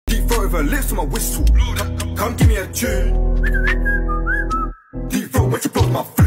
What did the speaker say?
Deep throat with her lips on my whistle. Come give me a tune. Deep throat when she blows my